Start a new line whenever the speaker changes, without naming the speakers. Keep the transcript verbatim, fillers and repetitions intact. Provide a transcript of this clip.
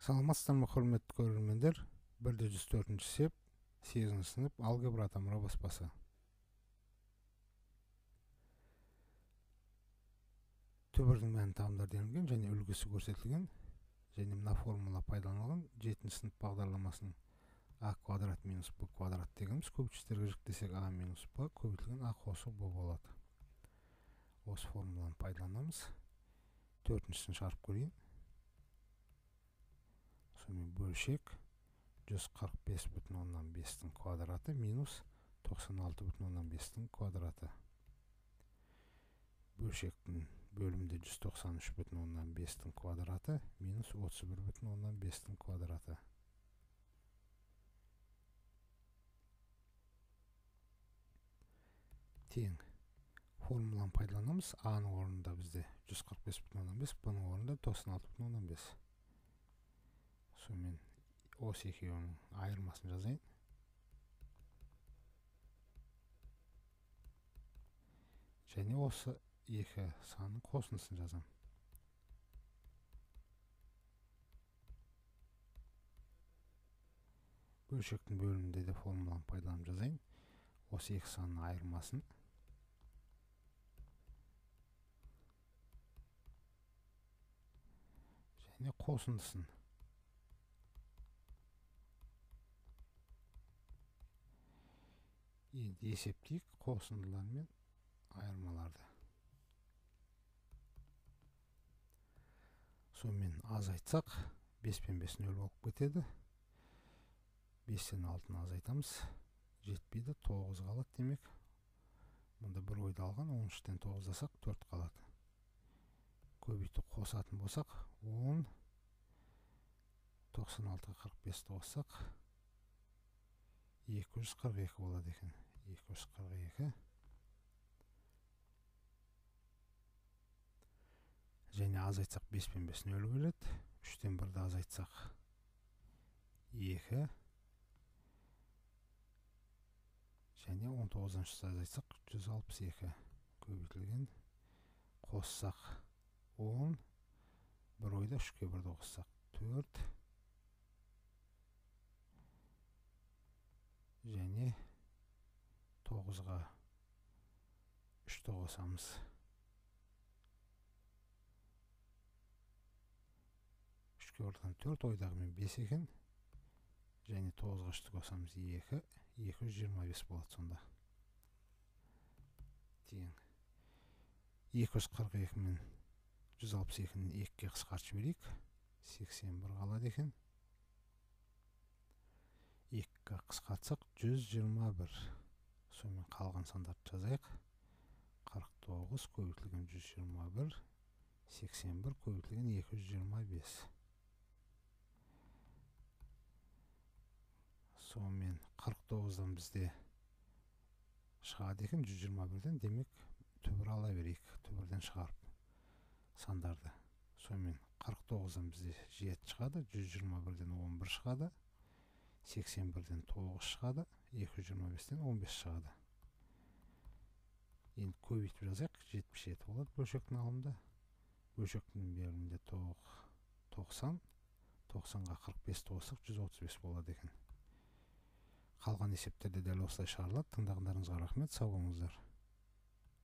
Саламатсыздарбы, құрметті көрермендер. бір де жүз төртінші сеп, сегізінші сынып алгебра тамыры баспасы. Түбірдің мәні тамдар делінген және үлгісі көрсетілген, және мына формула пайдаланылған жетінші сынып бағдарламасының а квадрат минус б квадрат дегеніміз көбейтгіштерге жүктесек а минус б көбейтілген а қосу б болады. Осы формуланы пайдаланамыз. Төртіншісін шығарып көрейін. Сонымен бөлшек жүз қырық бес бүтін оннан бестің квадраты минус тоқсан алты бүтін оннан бестің квадраты. Бөлшектің бөлімде жүз тоқсан үш бүтін оннан бестің квадраты минус отыз бір бүтін оннан бестің квадраты. Тең. Формуланы пайдаланамыз. А-ның орнында бізде жүз қырық бес бүтін оннан бес, Б-ның орнында тоқсан алты бүтін оннан бес. Сонымен осы екеуінің айырмасын жазайын. Және осы екі санның қосындысын жазам. Бөлшектің бөлімінде де формуланы пайдаланып жазайын. Осы екі санның айырмасын. Және қосындысын. Енді есептейік қосындылар мен айырмаларды. Сонымен азайтсақ, бес пен бес нөл болып кетеді. бестен алтыны азайтамыз. Жетпейді, тоғыз қалады демек. Мұнда бір ойды алған, он үштен тоғыздасақ, төрт қалады. Көбейту қосатын болсақ, он, тоқсан алтыға қырық бесті қоссақ, екі жүз қырық екі болады екен. екі жүз қырық екі. Және азайтсақ бес пен бес нөл келеді. үштен бірді азайтсақ екі. Және он тоғызыншысы азайтсақ жүз алпыс екі. Көбейтілген. Қоссақ он. Бір ойда үшке бірді қоссақ төрт. Және тоғызға үшті қосамыз. үшке ордан төрт, ойдағы мен бес екен. Және тоғызға үшті қосамыз екі. екі жүз жиырма бес болады сонда. Тең. екі жүз қырық екі мен жүз алпыс екіні екіге қысқартып жіберейік. сексен бір қалады екен. екіге қысқартсақ жүз жиырма бір. Сонымен қалған сандарды жазайық. қырық тоғыз көбейтілген жүз жиырма бір. сексен бір көбейтілген екі жүз жиырма бес. Сонымен қырық тоғыздан бізде шығады екен жүз жиырма бірден. Демек түбір ала берейік. Түбірден шығарып сандарды. Сонымен қырық тоғыздан бізде жеті шығады. жүз жиырма бірден он бір шығады. сексен бірден тоғыз шығады. екі жүз жиырма бестен он бес шығады. Енді көбейтіп жазайық. жетпіс жеті болады бөлшектің алымында. Бөлшектің бөлімінде тоқсан. тоқсанға қырық бесті қоссақ жүз отыз бес болады екен. Қалған есептерде дәл осылай шығарылады. Тыңдағандарыңызға рахмет. Сау болыңыздар.